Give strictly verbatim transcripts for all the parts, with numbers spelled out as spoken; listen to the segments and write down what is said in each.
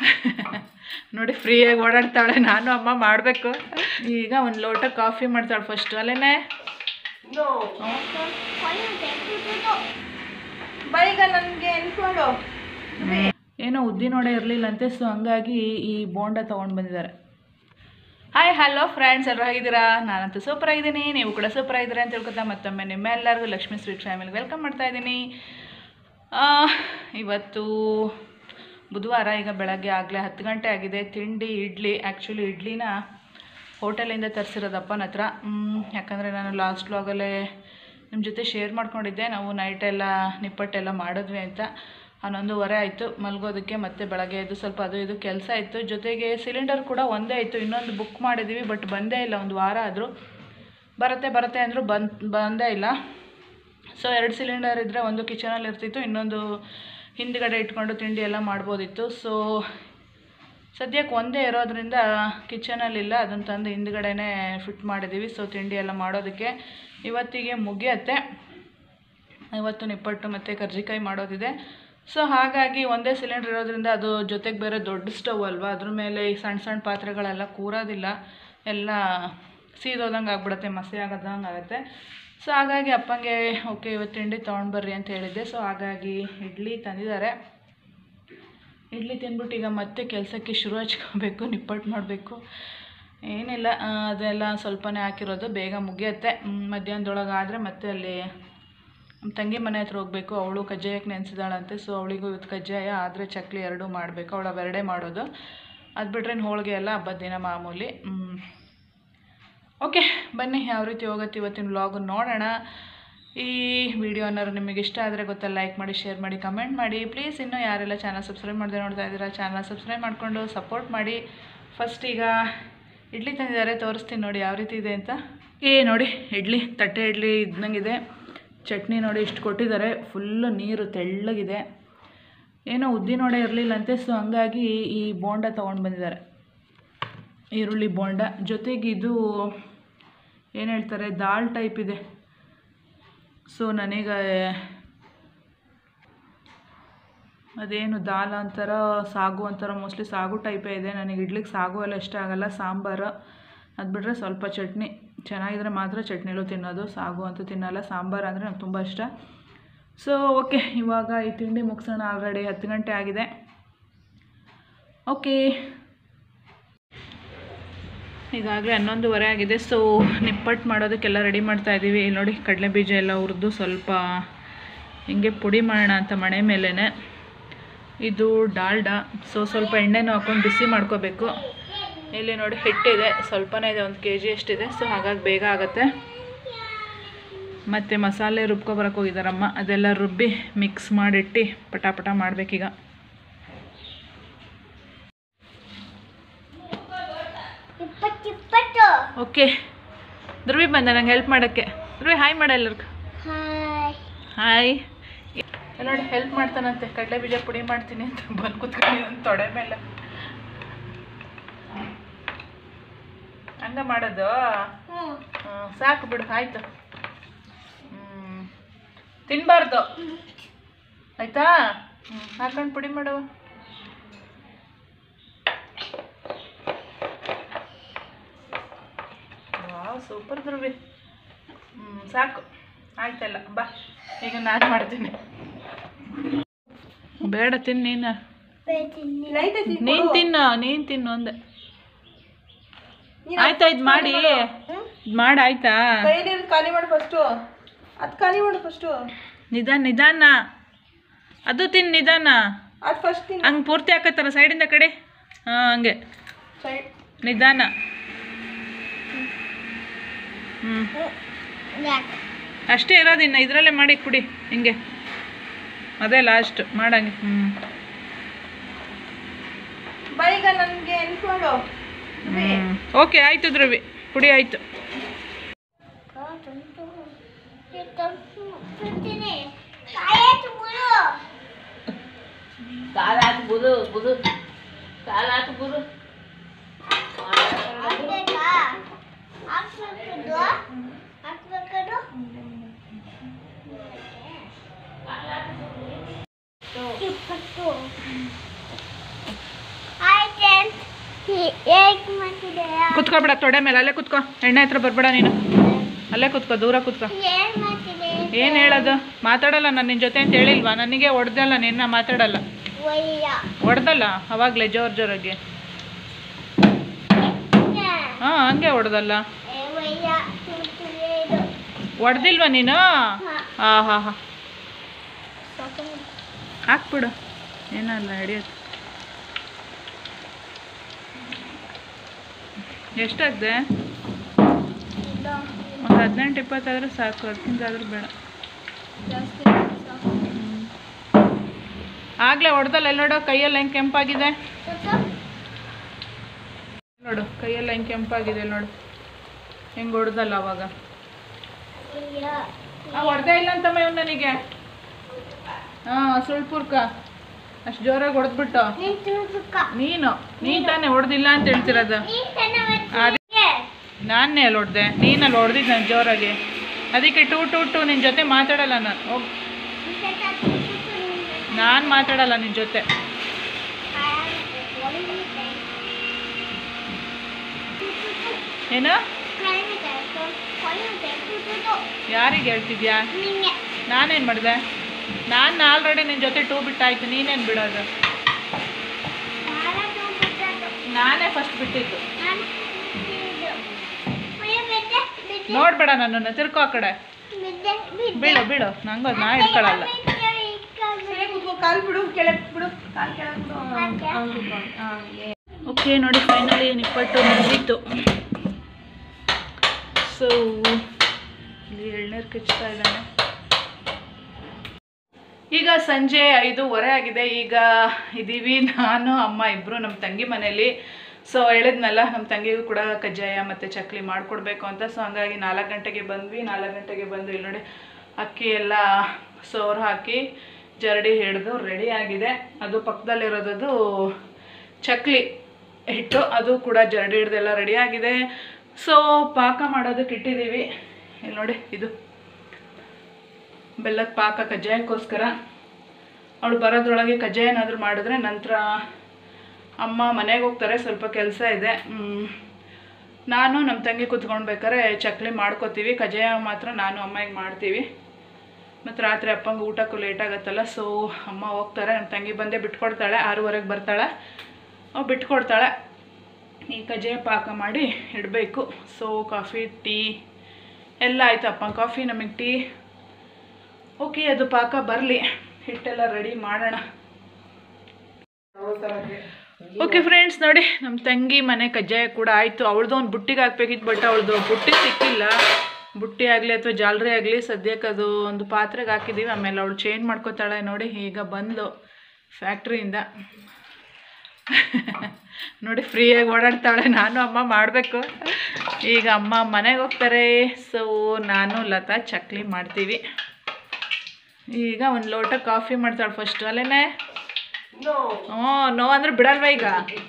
ನೋಡಿ ಫ್ರೀಯಾಗಿ ಓಡಾಡ್ತಾಳೆ. ನಾನು ಅಮ್ಮ ಮಾಡಬೇಕು. ಈಗ ಒಂದು ಲೋಟ ಕಾಫಿ ಮಾಡ್ತಾಳೆ ಫಸ್ಟ್ ಅಲ್ಲೇನೆ. ಬೈಗ ನನಗೆ ಎನ್ಕೊಂಡು ಏನೋ ಉದ್ದಿನ ವಡೆ ಇರಲಿಲ್ಲಂತೆ, ಸೊ ಹಂಗಾಗಿ ಈ ಬೋಂಡ ತೊಗೊಂಡು ಬಂದಿದ್ದಾರೆ. ಹಾಯ್ ಹಲೋ ಫ್ರೆಂಡ್ಸ್, ಎಲ್ಲರೂ ಆಗಿದ್ದೀರಾ? ನಾನಂತೂ ಸೂಪರ್ ಆಗಿದ್ದೀನಿ, ನೀವು ಕೂಡ ಸೂಪರ್ ಆಗಿದ್ದೀರಾ ಅಂತ ತಿಳ್ಕೊತಾ ಮತ್ತೊಮ್ಮೆ ನಿಮ್ಮೆಲ್ಲರಿಗೂ ಲಕ್ಷ್ಮೀ ಸ್ವೀಟ್ ಫ್ಯಾಮಿಲಿಗೆ ವೆಲ್ಕಮ್ ಮಾಡ್ತಾ ಇದ್ದೀನಿ. ಇವತ್ತು ಬುಧವಾರ. ಈಗ ಬೆಳಗ್ಗೆ ಆಗಲೇ ಹತ್ತು ಗಂಟೆ ಆಗಿದೆ. ತಿಂಡಿ ಇಡ್ಲಿ, ಆ್ಯಕ್ಚುಲಿ ಇಡ್ಲಿನ ಹೋಟೆಲಿಂದ ತರಿಸಿರೋದಪ್ಪನ ಹತ್ರ. ಯಾಕಂದರೆ ನಾನು ಲಾಸ್ಟ್ ವ್ಲಾಗಲ್ಲೇ ನಿಮ್ಮ ಜೊತೆ ಶೇರ್ ಮಾಡ್ಕೊಂಡಿದ್ದೆ, ನಾವು ನೈಟೆಲ್ಲ ನಿಪ್ಪಟ್ಟೆಲ್ಲ ಮಾಡಿದ್ವಿ ಅಂತ. ಹನ್ನೊಂದುವರೆ ಆಯಿತು ಮಲ್ಗೋದಕ್ಕೆ. ಮತ್ತು ಬೆಳಗ್ಗೆ ಎದ್ದು ಸ್ವಲ್ಪ ಅದು ಇದು ಕೆಲಸ ಇತ್ತು. ಜೊತೆಗೆ ಸಿಲಿಂಡರ್ ಕೂಡ ಒಂದೇ ಇತ್ತು, ಇನ್ನೊಂದು ಬುಕ್ ಮಾಡಿದ್ದೀವಿ ಬಟ್ ಬಂದೇ ಇಲ್ಲ. ಒಂದು ವಾರ ಆದರೂ ಬರುತ್ತೆ ಬರುತ್ತೆ ಅಂದರೂ ಬಂದು ಬಂದೇ ಇಲ್ಲ. ಸೊ ಎರಡು ಸಿಲಿಂಡರ್ ಇದ್ದರೆ ಒಂದು ಕಿಚನಲ್ಲಿ ಇರ್ತಿತ್ತು, ಇನ್ನೊಂದು ಹಿಂದ್ಗಡೆ ಇಟ್ಕೊಂಡು ತಿಂಡಿ ಎಲ್ಲ ಮಾಡ್ಬೋದಿತ್ತು. ಸೊ ಸದ್ಯಕ್ಕೆ ಒಂದೇ ಇರೋದ್ರಿಂದ ಕಿಚನಲ್ಲಿಲ್ಲ, ಅದನ್ನು ತಂದು ಹಿಂದ್ಗಡೆನೇ ಫಿಟ್ ಮಾಡಿದ್ದೀವಿ. ಸೊ ತಿಂಡಿ ಎಲ್ಲ ಮಾಡೋದಕ್ಕೆ ಇವತ್ತಿಗೆ ಮುಗಿಯತ್ತೆ. ಇವತ್ತು ನಿಪ್ಪಟ್ಟು ಮತ್ತು ಕರ್ಜಿಕಾಯಿ ಮಾಡೋದಿದೆ. ಸೊ ಹಾಗಾಗಿ ಒಂದೇ ಸಿಲಿಂಡರ್ ಇರೋದ್ರಿಂದ ಅದು ಜೊತೆಗೆ ಬೇರೆ ದೊಡ್ಡ ಸ್ಟವ್ ಅಲ್ವಾ, ಅದ್ರ ಮೇಲೆ ಈ ಸಣ್ಣ ಸಣ್ಣ ಪಾತ್ರೆಗಳೆಲ್ಲ ಕೂರೋದಿಲ್ಲ, ಎಲ್ಲ ಸೀದೋದಂಗೆ ಆಗ್ಬಿಡುತ್ತೆ, ಮಸಿ ಆಗೋದಂಗೆ ಆಗುತ್ತೆ. ಸೊ ಹಾಗಾಗಿ ಅಪ್ಪಂಗೆ ಓಕೆ ಇವತ್ತು ತಿಂಡಿ ತೊಗೊಂಡು ಬರ್ರಿ ಅಂತ ಹೇಳಿದ್ದೆ. ಸೊ ಹಾಗಾಗಿ ಇಡ್ಲಿ ತಂದಿದ್ದಾರೆ. ಇಡ್ಲಿ ತಿಂದ್ಬಿಟ್ಟು ಈಗ ಮತ್ತೆ ಕೆಲಸಕ್ಕೆ ಶುರು ಹಚ್ಕೋಬೇಕು, ನಿಪ್ಪಟ್ಟು ಮಾಡಬೇಕು. ಏನಿಲ್ಲ, ಅದೆಲ್ಲ ಸ್ವಲ್ಪನೇ ಹಾಕಿರೋದು, ಬೇಗ ಮುಗಿಯುತ್ತೆ. ಮಧ್ಯಾಹ್ನದೊಳಗೆ ಆದರೆ ಮತ್ತೆ ಅಲ್ಲಿ ನಮ್ಮ ತಂಗಿ ಮನೆ ಹತ್ರ ಹೋಗಬೇಕು. ಅವಳು ಕಜ್ಜಾಯಕ್ಕೆ ನೆನೆಸಿದಾಳಂತೆ. ಸೊ ಅವಳಿಗೂ ಇವತ್ತು ಕಜ್ಜಾಯ ಆದರೆ ಚಕ್ಲಿ ಎರಡೂ ಮಾಡಬೇಕು. ಅವಳು ಅವೆರಡೇ ಮಾಡೋದು, ಅದು ಬಿಟ್ರೆ ಹೋಳಿಗೆ ಎಲ್ಲ ಹಬ್ಬದ ದಿನ ಮಾಮೂಲಿ. ಓಕೆ ಬನ್ನಿ ಯಾವ ರೀತಿ ಹೋಗುತ್ತೆ ಇವತ್ತಿನ ವ್ಲಾಗು ನೋಡೋಣ. ಈ ವಿಡಿಯೋ ಏನಾದ್ರು ನಿಮಗೆ ಇಷ್ಟ ಆದರೆ ಗೊತ್ತಾ, ಲೈಕ್ ಮಾಡಿ, ಶೇರ್ ಮಾಡಿ, ಕಮೆಂಟ್ ಮಾಡಿ ಪ್ಲೀಸ್. ಇನ್ನೂ ಯಾರೆಲ್ಲ ಚಾನಲ್ ಸಬ್ಸ್ಕ್ರೈಬ್ ಮಾಡದೆ ನೋಡ್ತಾ ಇದ್ದೀರಾ, ಚಾನಲ್ ಸಬ್ಸ್ಕ್ರೈಬ್ ಮಾಡಿಕೊಂಡು ಸಪೋರ್ಟ್ ಮಾಡಿ. ಫಸ್ಟ್ ಈಗ ಇಡ್ಲಿ ತಂದಿದ್ದಾರೆ, ತೋರಿಸ್ತೀನಿ ನೋಡಿ ಯಾವ ರೀತಿ ಇದೆ ಅಂತ. ಏ ನೋಡಿ ಇಡ್ಲಿ, ತಟ್ಟೆ ಇಡ್ಲಿ ಇದ್ದಂಗಿದೆ. ಚಟ್ನಿ ನೋಡಿ ಇಷ್ಟು ಕೊಟ್ಟಿದ್ದಾರೆ, ಫುಲ್ಲು ನೀರು ತೆಳ್ಳಗಿದೆ. ಏನೋ ಉದ್ದಿನ ವಡೆ ಇರಲಿಲ್ಲಂತೆ, ಸೊ ಹಂಗಾಗಿ ಈ ಬೋಂಡ ತೊಗೊಂಡು ಬಂದಿದ್ದಾರೆ, ಈರುಳ್ಳಿ ಬೋಂಡ. ಜೊತೆಗೆ ಇದು ಏನು ಹೇಳ್ತಾರೆ, ದಾಲ್ ಟೈಪ್ ಇದೆ. ಸೊ ನನಗೆ ಅದೇನು ದಾಲ್ ಅಂತಾರ, ಸಾಗು ಅಂತಾರ, ಮೋಸ್ಟ್ಲಿ ಸಾಗು ಟೈಪೇ ಇದೆ. ನನಗೆ ಇಡ್ಲಿಗೆ ಸಾಗು ಎಲ್ಲ ಇಷ್ಟ ಆಗೋಲ್ಲ, ಸಾಂಬಾರು. ಅದು ಬಿಟ್ಟರೆ ಸ್ವಲ್ಪ ಚಟ್ನಿ ಚೆನ್ನಾಗಿದ್ರೆ ಮಾತ್ರ ಚಟ್ನಿಲೂ ತಿನ್ನೋದು, ಸಾಗು ಅಂತೂ ತಿನ್ನಲ್ಲ. ಸಾಂಬಾರು ಅಂದರೆ ನಂಗೆ ತುಂಬ ಇಷ್ಟ. ಸೊ ಓಕೆ ಇವಾಗ ಈ ತಿಂಡಿ ಮುಗಿಸೋಣ. ಆಲ್ರೆಡಿ ಹತ್ತು ಗಂಟೆ ಆಗಿದೆ. ಓಕೆ ಈಗಾಗಲೇ ಹನ್ನೊಂದುವರೆ ಆಗಿದೆ. ಸೊ ನಿಪ್ಪಟ್ಟು ಮಾಡೋದಕ್ಕೆಲ್ಲ ರೆಡಿ ಮಾಡ್ತಾಯಿದ್ದೀವಿ. ಇಲ್ಲಿ ನೋಡಿ ಕಡಲೆ ಬೀಜ ಎಲ್ಲ ಹುರಿದು ಸ್ವಲ್ಪ ಹಿಂಗೆ ಪುಡಿ ಮಾಡೋಣ ಅಂತ ಮಣೆ ಮೇಲೇ. ಇದು ಡಾಲ್ಡಾ. ಸೊ ಸ್ವಲ್ಪ ಎಣ್ಣೆನೂ ಹಾಕ್ಕೊಂಡು ಬಿಸಿ ಮಾಡ್ಕೋಬೇಕು. ಇಲ್ಲಿ ನೋಡಿ ಹಿಟ್ಟಿದೆ, ಸ್ವಲ್ಪನೇ ಇದೆ, ಒಂದು ಕೆ ಜಿ ಅಷ್ಟಿದೆ. ಸೊ ಹಾಗಾಗಿ ಬೇಗ ಆಗುತ್ತೆ. ಮತ್ತು ಮಸಾಲೆ ರುಬ್ಕೊಬರಕ್ಕೆ ಹೋಗಿದ್ದಾರಮ್ಮ, ಅದೆಲ್ಲ ರುಬ್ಬಿ ಮಿಕ್ಸ್ ಮಾಡಿಟ್ಟು ಪಟ ಪಟ ಮಾಡಬೇಕೀಗ. ಓಕೆ ಧ್ರುವಿ ಬಂದ ನಂಗೆ ಹೆಲ್ಪ್ ಮಾಡೋಕ್ಕೆ. ಧ್ರುವಿ ಹಾಯ್ ಮಾಡ ಎಲ್ಲರಿಗೂ. ಹಾಯ್. ನೋಡಿ ಹೆಲ್ಪ್ ಮಾಡ್ತಾನಂತೆ, ಕಡಲೆ ಬೀಜ ಪುಡಿ ಮಾಡ್ತೀನಿ ಅಂತ ಬಂದು ಕೂತ್ಕೊಂಡು ನನ್ನ ತೊಡೆ ಮೇಲೆ. ಹಂಗ ಮಾಡೋದು? ಹ್ಞೂ ಸಾಕು ಬಿಡು, ಆಯಿತು. ಹ್ಞೂ ತಿನ್ನಬಾರ್ದು ಆಯಿತಾ? ಹ್ಞೂ ಹಾಕೊಂಡು ಪುಡಿ ಮಾಡುವ. Wow super Dhruvi. ಹ್ಞೂ ಸಾಕು ಆಯ್ತಲ್ಲ, ಬಾ ಈಗ ನಾನು ಮಾಡ್ತೀನಿ. ಬೇಡ ತಿನ್ನು, ನೀನು ನೀನು ತಿನ್ನು, ನೀನು ತಿನ್ನು ಅಂದೆ. ಆಯ್ತಾ ಇದು ಮಾಡಿ ಇದು ಮಾಡಿ ಆಯ್ತಾ? ಖಾಲಿ ಮಾಡು ಫಸ್ಟು, ಅದು ಖಾಲಿ ಮಾಡು ಫಸ್ಟು. ನಿಧಾನ ನಿಧಾನ, ಅದು ತಿನ್ನು ನಿಧಾನ. ಅದು ಫಸ್ಟ್ ಹಂಗೆ ಪೂರ್ತಿ ಹಾಕತ್ತಾರ ಸೈಡಿಂದ ಕಡೆ. ಹಾಂ ಹಂಗೆ ನಿಧಾನ. ಹ್ಞೂ ಅಷ್ಟೇ ಇರೋದಿನ್ನ, ಇದರಲ್ಲೇ ಮಾಡಿ ಕುಡಿ ಹಿಂಗೆ, ಅದೇ ಲಾಸ್ಟ್ ಮಾಡಂಗೆ. ಹ್ಞೂ ಬೈಗ ನನಗೆ ಎನ್ಕೊಂಡು. ಹ್ಞೂ ಓಕೆ ಆಯಿತು ಧ್ರುವಿ, ಪುಡಿ ಆಯಿತು. ಕಾಲಾತು ಬುದು ಬುದು ಕಾಲಾತು ಬುದು. ಕುತ್ಕೋಬೇಡ, ತೊಡೆ ಮೇಲೆ ಅಲ್ಲೇ ಕುತ್ಕೋ, ಎಣ್ಣೆ ಹತ್ರ ಬರ್ಬೇಡ ನೀನು, ಅಲ್ಲೇ ಕುತ್ಕೋ, ದೂರ ಕುತ್ಕೋ. ಏನು ಹೇಳೋದು? ಮಾತಾಡಲ್ಲ ನಾನು ನಿನ್ನ ಜೊತೆ ಅಂತ ಹೇಳಿಲ್ವಾ? ನನಗೆ ಹೊಡೆದಲ್ಲ, ನಿನ್ನ ಮಾತಾಡಲ್ಲ. ಹೊಡೆದಲ್ಲ ಅವಾಗಲೇ ಜೋರು ಜೋರಾಗಿ. ಹಾಂ ಹಂಗೆ ಹೊಡೆದಲ್ಲ, ಹೊಡೆದಿಲ್ವಾ ನೀನು? ಹಾಂ ಹಾಂ ಹಾಂ ಹಾಕ್ಬಿಡು, ಏನಲ್ಲ ಹಿಡಿಯೋದು. ಎಷ್ಟಾಗಿದೆ? ಒಂದು ಹದಿನೆಂಟು ಇಪ್ಪತ್ತಾದರೂ ಸಾಕು, ಅದಕ್ಕಿಂತ ಆದರೂ ಬೇಡ. ಆಗಲೇ ಹೊಡೆದಲ್ಲ, ಎಲ್ಲ ನೋಡು ಕೈಯಲ್ಲಿ ಹೆಂಗೆ ಕೆಂಪಾಗಿದೆ ನೋಡು, ಕೈಯಲ್ಲಿ ಹೆಂಗೆ ಕೆಂಪಾಗಿದೆ ನೋಡು, ಹೆಂಗೆ ಹೊಡೆದಲ್ಲ ಅವಾಗ. ಹೊಡೆದೇ ಇಲ್ಲ ಅಂತಮ್ಮ ಇವ್ ನನಗೆ. ಹಾಂ ಸುಳ್ಪುರ್ಕ ಅಷ್ಟು ಜೋರಾಗಿ ಹೊಡೆದ್ಬಿಟ್ಟು. ನೀನು ನೀನು ತಾನೇ ಹೊಡೆದಿಲ್ಲ ಅಂತ ಹೇಳ್ತಿರೋದು. ಅದಕ್ಕೆ ನಾನೇ ಅಲ್ಲಿ ಹೊಡೆದೆ, ನೀನಲ್ಲಿ ಹೊಡೆದಿದ್ದು ನಾನು ಜೋರಾಗಿ. ಅದಕ್ಕೆ ಟೂ ಟೂ ಟೂ ನಿನ್ನ ಜೊತೆ ಮಾತಾಡಲ್ಲ ನಾನು. ಹೋಗಿ, ನಾನು ಮಾತಾಡಲ್ಲ ನಿನ್ನ ಜೊತೆ. ಏನು? ಯಾರಿಗೆ ಹೇಳ್ತಿದ್ಯಾ? ನಾನೇನು ಮಾಡಿದೆ? ನಾನು ಆಲ್ರೆಡಿ ನಿನ್ನ ಜೊತೆ ಟೂ ಬಿಟ್ಟಾಯ್ತು, ನೀನೇನು ಬಿಡೋದು? ನಾನೇ ಫಸ್ಟ್ ಬಿಟ್ಟಿದ್ದು. ನೋಡ್ಬೇಡ ನನ್ನನ್ನು, ತಿರ್ಕೋ ಆ ಕಡೆ. ಬಿಡು ಬಿಡು, ನಂಗೆ ನಾ ಇಟ್ಕೊಳ್ಳಲ್ಲ. ಓಕೆ ನೋಡಿ, ಫೈನಲಿ ನಿಪ್ಪಟ್ಟು ಮುಗೀತು. ಸೊ ಇಲ್ಲಿ ಎಳ್ನೀರು ಕಿಚ್ತಾ ಇದ್ದಾನೆ. ಈಗ ಸಂಜೆ ಐದೂವರೆ ಆಗಿದೆ. ಈಗ ಇದ್ದೀವಿ ನಾನು ಅಮ್ಮ ಇಬ್ಬರು ನಮ್ಮ ತಂಗಿ ಮನೇಲಿ. ಸೊ ಹೇಳಿದ್ನಲ್ಲ, ನಮ್ಮ ತಂಗಿಗೂ ಕೂಡ ಕಜ್ಜಾಯ ಮತ್ತು ಚಕ್ಲಿ ಮಾಡಿಕೊಡ್ಬೇಕು ಅಂತ. ಸೊ ಹಂಗಾಗಿ ನಾಲ್ಕು ಗಂಟೆಗೆ ಬಂದ್ವಿ. ನಾಲ್ಕು ಗಂಟೆಗೆ ಬಂದು ಇಲ್ಲಿ ನೋಡಿ ಅಕ್ಕಿ ಎಲ್ಲ ಸೋರು ಹಾಕಿ ಜರಡಿ ಹಿಡಿದು ರೆಡಿ ಆಗಿದೆ. ಅದು ಪಕ್ಕದಲ್ಲಿರೋದು ಚಕ್ಲಿ ಹಿಟ್ಟು, ಅದು ಕೂಡ ಜರಡಿ ಹಿಡ್ದೆಲ್ಲ ರೆಡಿ ಆಗಿದೆ. ಸೊ ಪಾಕ ಮಾಡೋದಕ್ಕೆ ಇಟ್ಟಿದ್ದೀವಿ. ಇಲ್ಲಿ ನೋಡಿ, ಇದು ಬೆಲ್ಲದ ಪಾಕ ಕಜ್ಜಾಯಕ್ಕೋಸ್ಕರ. ಅವಳು ಬರೋದ್ರೊಳಗೆ ಕಜ್ಜಾಯ ಏನಾದರೂ ಮಾಡಿದ್ರೆ ನಂತರ ಅಮ್ಮ ಮನೆಗೆ ಹೋಗ್ತಾರೆ, ಸ್ವಲ್ಪ ಕೆಲಸ ಇದೆ. ನಾನು ನಮ್ಮ ತಂಗಿ ಕೂತ್ಕೊಳ್ಬೇಕಾದ್ರೆ ಚಕ್ಲಿ ಮಾಡ್ಕೋತೀವಿ. ಕಜ್ಜಾಯ ಮಾತ್ರ ನಾನು ಅಮ್ಮಗೆ ಮಾಡ್ತೀವಿ. ಮತ್ತು ರಾತ್ರಿ ಅಪ್ಪಂಗೆ ಊಟಕ್ಕೂ ಲೇಟ್ ಆಗುತ್ತಲ್ಲ, ಸೊ ಅಮ್ಮ ಹೋಗ್ತಾರೆ. ನಮ್ಮ ತಂಗಿ ಬಂದೇ ಬಿಟ್ಕೊಡ್ತಾಳೆ, ಆರೂವರೆಗೆ ಬರ್ತಾಳೆ, ಅವು ಬಿಟ್ಕೊಡ್ತಾಳೆ. ಈ ಕಜ್ಜಾಯ ಪಾಕ ಮಾಡಿ ಇಡಬೇಕು. ಸೊ ಕಾಫಿ ಟೀ ಎಲ್ಲ ಆಯಿತು. ಅಪ್ಪಂಗೆ ಕಾಫಿ, ನಮಗೆ ಟೀ. ಓಕೆ, ಅದು ಪಾಕ ಬರಲಿ, ಹಿಟ್ಟೆಲ್ಲ ರೆಡಿ ಮಾಡೋಣ. ಓಕೆ ಫ್ರೆಂಡ್ಸ್, ನೋಡಿ ನಮ್ಮ ತಂಗಿ ಮನೆ ಕಜ್ಜಾಯ ಕೂಡ ಆಯಿತು. ಅವಳದು ಒಂದು ಬುಟ್ಟಿಗೆ ಹಾಕ್ಬೇಕಿತ್ತು, ಬಟ್ ಅವಳದು ಬುಟ್ಟಿ ಸಿಕ್ಕಿಲ್ಲ. ಬುಟ್ಟಿ ಆಗಲಿ ಅಥವಾ ಜಾಲರಿ ಆಗಲಿ, ಸದ್ಯಕ್ಕೆ ಅದು ಒಂದು ಪಾತ್ರೆಗೆ ಹಾಕಿದ್ದೀವಿ. ಆಮೇಲೆ ಅವಳು ಚೇಂಜ್ ಮಾಡ್ಕೋತಾಳೆ. ನೋಡಿ ಈಗ ಬಂದು ಫ್ಯಾಕ್ಟ್ರಿಯಿಂದ ನೋಡಿ ಫ್ರೀಯಾಗಿ ಓಡಾಡ್ತಾಳೆ. ನಾನು ಅಮ್ಮ ಮಾಡಬೇಕು. ಈಗ ಅಮ್ಮ ಮನೆಗೆ ಹೋಗ್ತಾರೆ. ಸೊ ನಾನು ಲತಾ ಚಕ್ಲಿ ಮಾಡ್ತೀವಿ. ಈಗ ಒಂದು ಲೋಟ ಕಾಫಿ ಮಾಡ್ತಾಳೆ ಫಸ್ಟ್, ಅಲ್ಲೇನೆ? ಹ್ಞೂ, ನೋ ಅಂದರೆ ಬಿಡಲ್ವ ಈಗ?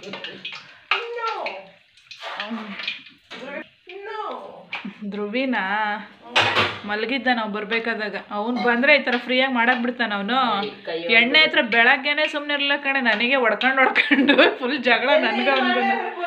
ಧ್ರುವಿನ ಮಲಗಿದ್ದ ನಾವು ಬರಬೇಕಾದಾಗ. ಅವ್ನು ಬಂದರೆ ಈ ಥರ ಫ್ರೀಯಾಗಿ ಮಾಡಕ್ಕೆ ಬಿಡ್ತಾನೆ ಅವನು. ಎಣ್ಣೆ ಹತ್ರ ಬೆಳಗ್ಗೆನೆ ಸುಮ್ಮನೆ ಇರಲ್ಲ ಕಣೆ, ನನಗೆ ಹೊಡ್ಕೊಂಡು ಹೊಡ್ಕೊಂಡು ಫುಲ್ ಜಗಳ ನನಗೆ ಅವನಿಗೂ.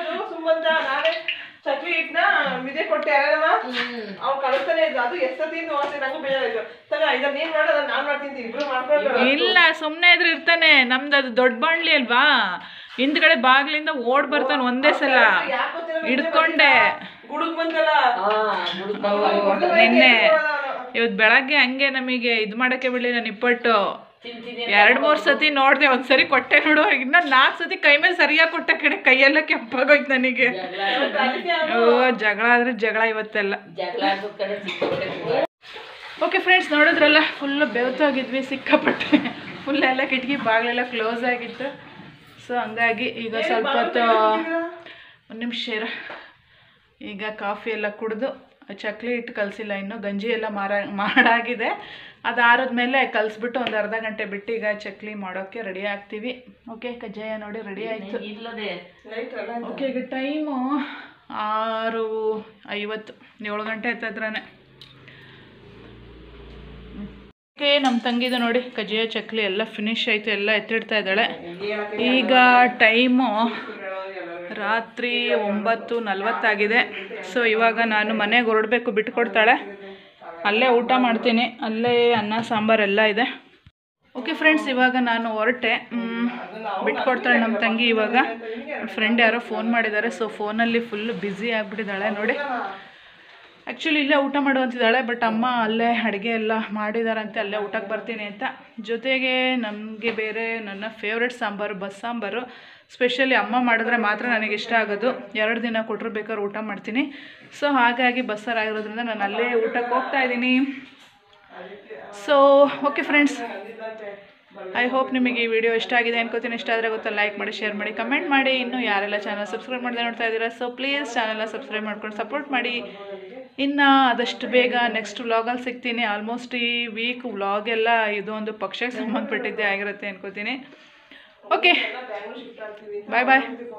ಚಕ್ಲಿ ಹಿಟ್ಟನ್ನ ಮಿದೆ ಕೊಟ್ಟೆ ಅಲ್ಲವಾ, ಅವ್ನು ಕಳಿಸ್ತಾನೆ ಇದ್ದು. ಅದು ಎಷ್ಟೊತ್ತಿ ನೋಡ್ತೀನಿ, ನಂಗೂ ಬೇಜಾರಾಯ್ತು. ತಗ ಇದನ್ನ ನೀನು ಮಾಡೋದು, ನಾನು ಮಾಡ್ತೀನಿ, ಇಬ್ರು ಮಾಡ್ಕೊಂಡು. ಇಲ್ಲ, ಸುಮ್ಮನೆ ಇದ್ರೆ ಇರ್ತಾನೆ. ನಮ್ದು ಅದು ದೊಡ್ಡ ಬಾಣ್ಲಿ ಅಲ್ವಾ, ಹಿಂದ್ಗಡೆ ಬಾಗ್ಲಿಂದ ಓಡ್ ಬರ್ತಾನೆ ಒಂದೇ ಸಲ ಹಿಡ್ಕೊಂಡೆ. ಗುಡುಗ್ ಬಂದಲ್ಲ ನಿನ್ನೆ. ಇವತ್ತು ಬೆಳಗ್ಗೆ ಹಂಗೆ ನಮಗೆ ಇದು ಮಾಡೋಕ್ಕೆ ಬಿಡಲಿಲ್ಲ, ನಿಪ್ಪಟ್ಟು. ಎರಡು ಮೂರು ಸತಿ ನೋಡಿದೆ, ಒಂದು ಸರಿ ಕೊಟ್ಟೆ ನೋಡು, ಇನ್ನೊಂದು ನಾಲ್ಕು ಸತಿ ಕೈ ಮೇಲೆ ಸರಿಯಾಗಿ ಕೊಟ್ಟ ಕಡೆ ಕೈಯೆಲ್ಲ ಕೆಂಪಾಗೋಯ್ತು ನನಗೆ. ಓ ಜಗಳ ಆದರೆ ಜಗಳ ಇವತ್ತೆಲ್ಲ. ಓಕೆ ಫ್ರೆಂಡ್ಸ್, ನೋಡಿದ್ರಲ್ಲ, ಫುಲ್ಲು ಬೆವ್ತೋಗಿದ್ವಿ ಸಿಕ್ಕಾಪಟ್ಟೆ. ಫುಲ್ ಎಲ್ಲ ಕಿಟಕಿ ಬಾಗಿಲೆಲ್ಲ ಕ್ಲೋಸ್ ಆಗಿತ್ತು. ಸೊ ಹಂಗಾಗಿ ಈಗ ಸ್ವಲ್ಪ ಹೊತ್ತು ಒಂದು ನಿಮಿಷ ಈಗ ಕಾಫಿ ಎಲ್ಲ ಕುಡಿದು, ಚಕ್ಲಿ ಹಿಟ್ಟು ಕಲಸಿಲ್ಲ ಇನ್ನು, ಗಂಜಿ ಎಲ್ಲ ಮಾರ ಮಾಡಾಗಿದೆ. ಅದು ಆರಿದ್ಮೇಲೆ ಕಲಿಸ್ಬಿಟ್ಟು ಒಂದು ಅರ್ಧ ಗಂಟೆ ಬಿಟ್ಟು ಈಗ ಚಕ್ಲಿ ಮಾಡೋಕ್ಕೆ ರೆಡಿ ಆಗ್ತೀವಿ. ಓಕೆ, ಕಜ್ಜಾಯ ನೋಡಿ ರೆಡಿ ಆಯಿತು. ಓಕೆ, ಈಗ ಟೈಮು ಆರು ಐವತ್ತು, ಏಳು ಗಂಟೆ ಹತ್ತತ್ರನೇ. ಓಕೆ, ನಮ್ಮ ತಂಗಿದು ನೋಡಿ ಕಜ್ಜಾಯ ಚಕ್ಲಿ ಎಲ್ಲ ಫಿನಿಶ್ ಆಯಿತು, ಎಲ್ಲ ಎತ್ತಿಡ್ತಾ ಇದ್ದಾಳೆ. ಈಗ ಟೈಮು ರಾತ್ರಿ ಒಂಬತ್ತು ನಲ್ವತ್ತಾಗಿದೆ. ಸೊ ಇವಾಗ ನಾನು ಮನೆಗೆ ಹೊರಡಬೇಕು, ಬಿಟ್ಕೊಡ್ತಾಳೆ. ಅಲ್ಲೇ ಊಟ ಮಾಡ್ತೀನಿ, ಅಲ್ಲೇ ಅನ್ನ ಸಾಂಬಾರೆಲ್ಲ ಇದೆ. ಓಕೆ ಫ್ರೆಂಡ್ಸ್, ಇವಾಗ ನಾನು ಹೊರಟೆ. ಬಿಟ್ಕೊಡ್ತಾಳೆ ನಮ್ಮ ತಂಗಿ. ಇವಾಗ ಫ್ರೆಂಡ್ ಯಾರೋ ಫೋನ್ ಮಾಡಿದ್ದಾರೆ. ಸೊ ಫೋನಲ್ಲಿ ಫುಲ್ಲು ಬ್ಯುಸಿ ಆಗಿಬಿಟ್ಟಿದ್ದಾಳೆ ನೋಡಿ. ಆ್ಯಕ್ಚುಲಿ ಇಲ್ಲೇ ಊಟ ಮಾಡುವಂತಿದ್ದಾಳೆ, ಬಟ್ ಅಮ್ಮ ಅಲ್ಲೇ ಅಡುಗೆ ಎಲ್ಲ ಮಾಡಿದಾರಂತೆ, ಅಲ್ಲೇ ಊಟಕ್ಕೆ ಬರ್ತೀನಿ ಅಂತ. ಜೊತೆಗೆ ನಮಗೆ ಬೇರೆ ನನ್ನ ಫೇವ್ರೆಟ್ ಸಾಂಬಾರು ಬಸ್ ಸಾಂಬಾರು. ಸ್ಪೆಷಲಿ ಅಮ್ಮ ಮಾಡಿದ್ರೆ ಮಾತ್ರ ನನಗೆ ಇಷ್ಟ ಆಗೋದು. ಎರಡು ದಿನ ಕೊಟ್ಟರು ಬೇಕಾದ್ರೆ ಊಟ ಮಾಡ್ತೀನಿ. ಸೊ ಹಾಗಾಗಿ ಬಸ್ಸಾರು ಆಗಿರೋದ್ರಿಂದ ನಾನು ಅಲ್ಲೇ ಊಟಕ್ಕೆ ಹೋಗ್ತಾ ಇದ್ದೀನಿ. So okay friends, I hope ನಿಮಗೆ ಈ ವಿಡಿಯೋ ಇಷ್ಟ ಆಗಿದೆ ಅನ್ಕೋತೀನಿ. ಇಷ್ಟ ಆದರೆ ಗೊತ್ತಾ ಲೈಕ್ ಮಾಡಿ, ಶೇರ್ ಮಾಡಿ, ಕಮೆಂಟ್ ಮಾಡಿ. ಇನ್ನೂ ಯಾರೆಲ್ಲ ಚಾನಲ್ ಸಬ್ಸ್ಕ್ರೈಬ್ ಮಾಡದೆ ನೋಡ್ತಾ ಇದ್ದೀರಾ, ಸೊ ಪ್ಲೀಸ್ ಚಾನಲ್ನ ಸಬ್ಸ್ಕ್ರೈಬ್ ಮಾಡ್ಕೊಂಡು ಸಪೋರ್ಟ್ ಮಾಡಿ. ಇನ್ನು ಆದಷ್ಟು ಬೇಗ ನೆಕ್ಸ್ಟ್ ವ್ಲಾಗಲ್ಲಿ ಸಿಗ್ತೀನಿ. ಆಲ್ಮೋಸ್ಟ್ ಈ ವೀಕ್ ವ್ಲಾಗೆಲ್ಲ ಇದು ಒಂದು ಪಕ್ಷಕ್ಕೆ ಸಂಬಂಧಪಟ್ಟಿದ್ದೇ ಆಗಿರುತ್ತೆ ಅನ್ಕೋತೀನಿ. ಓಕೆ, ಬಾಯ್ ಬಾಯ್.